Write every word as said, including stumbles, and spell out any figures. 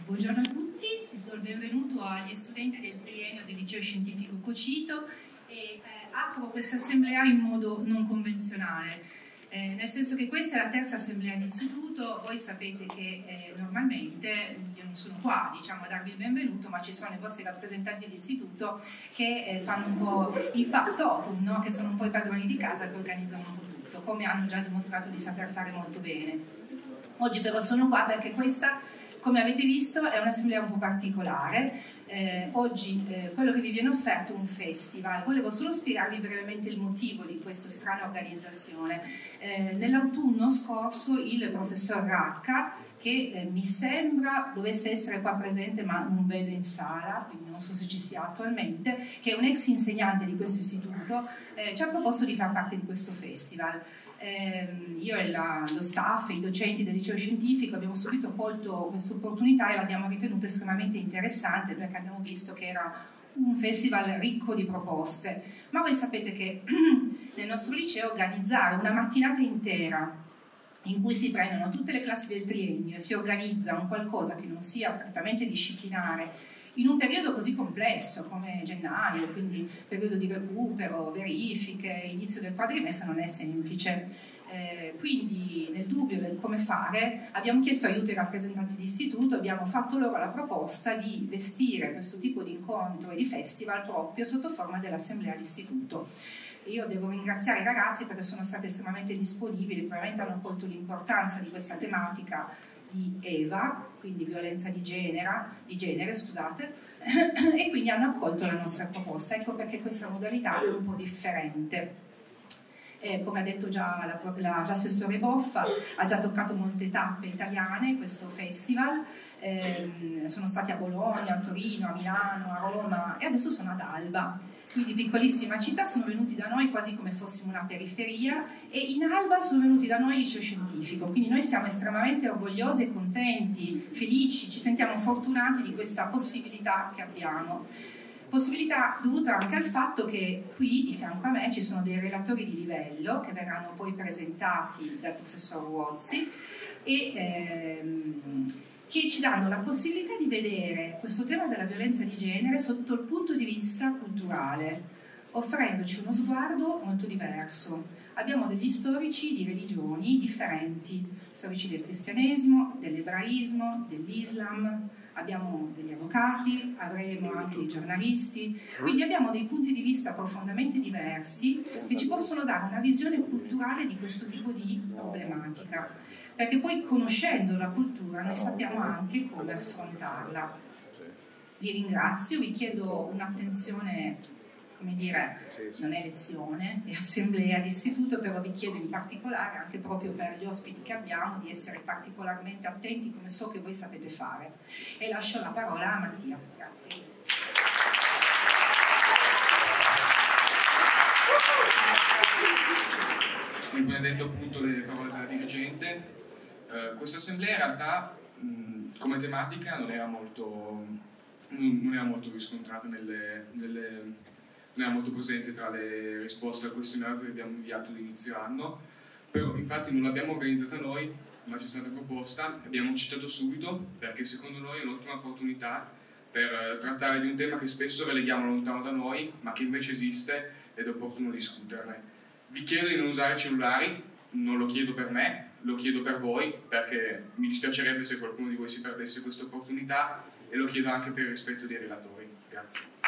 Buongiorno a tutti, do il benvenuto agli studenti del triennio del liceo scientifico Cocito e eh, apro questa assemblea in modo non convenzionale, eh, nel senso che questa è la terza assemblea di istituto. Voi sapete che eh, normalmente io non sono qua, diciamo, a darvi il benvenuto, ma ci sono i vostri rappresentanti dell'istituto che eh, fanno un po' il factotum, no? Che sono un po' i padroni di casa che organizzano un po' tutto, come hanno già dimostrato di saper fare molto bene. Oggi però sono qua perché questa, come avete visto, è un'assemblea un po' particolare. Eh, oggi eh, quello che vi viene offerto è un festival. Volevo solo spiegarvi brevemente il motivo di questa strana organizzazione. Eh, nell'autunno scorso il professor Racca, che eh, mi sembra dovesse essere qua presente ma non vedo in sala, quindi non so se ci sia attualmente, che è un ex insegnante di questo istituto, eh, ci ha proposto di far parte di questo festival. Eh, io e la, lo staff e i docenti del liceo scientifico abbiamo subito colto questa opportunità e l'abbiamo ritenuta estremamente interessante, perché abbiamo visto che era un festival ricco di proposte. Ma voi sapete che nel nostro liceo organizzare una mattinata intera in cui si prendono tutte le classi del triennio e si organizza un qualcosa che non sia prettamente disciplinare in un periodo così complesso come gennaio, quindi periodo di recupero, verifiche, inizio del quadrimestre, non è semplice. Eh, quindi nel dubbio del come fare abbiamo chiesto aiuto ai rappresentanti di istituto, abbiamo fatto loro la proposta di vestire questo tipo di incontro e di festival proprio sotto forma dell'assemblea di istituto. Io devo ringraziare i ragazzi perché sono stati estremamente disponibili, probabilmente hanno colto l'importanza di questa tematica di Eva, quindi violenza di genere, di genere scusate, e quindi hanno accolto la nostra proposta. Ecco perché questa modalità è un po' differente. Eh, come ha detto già l'assessore Boffa, ha già toccato molte tappe italiane questo festival, eh, sono stati a Bologna, a Torino, a Milano, a Roma e adesso sono ad Alba. Quindi piccolissima città, sono venuti da noi quasi come fossimo una periferia, e in Alba sono venuti da noi il liceo scientifico, quindi noi siamo estremamente orgogliosi e contenti, felici, ci sentiamo fortunati di questa possibilità che abbiamo. Possibilità dovuta anche al fatto che qui di fianco a me ci sono dei relatori di livello che verranno poi presentati dal professor Ruozzi e ehm, che ci danno la possibilità di vedere questo tema della violenza di genere sotto il punto di vista culturale, offrendoci uno sguardo molto diverso. Abbiamo degli storici di religioni differenti, storici del cristianesimo, dell'ebraismo, dell'Islam, abbiamo degli avvocati, avremo anche dei giornalisti, quindi abbiamo dei punti di vista profondamente diversi che ci possono dare una visione culturale di questo tipo di problematica, perché poi conoscendo la cultura noi sappiamo anche come affrontarla. Vi ringrazio, vi chiedo un'attenzione, come dire, non è lezione, è assemblea di istituto, però vi chiedo in particolare, anche proprio per gli ospiti che abbiamo, di essere particolarmente attenti, come so che voi sapete fare. E lascio la parola a Mattia. Grazie. Come ha detto appunto le parole della dirigente, eh, questa assemblea in realtà mh, come tematica non era molto, non era molto riscontrata nelle, nelle non era molto presente tra le risposte al questionario che abbiamo inviato all'inizio anno, però infatti non l'abbiamo organizzata noi, ma ci è stata proposta, abbiamo citato subito perché secondo noi è un'ottima opportunità per trattare di un tema che spesso releghiamo lontano da noi, ma che invece esiste ed è opportuno discuterne. Vi chiedo di non usare cellulari, non lo chiedo per me, lo chiedo per voi, perché mi dispiacerebbe se qualcuno di voi si perdesse questa opportunità, e lo chiedo anche per il rispetto dei relatori. Grazie.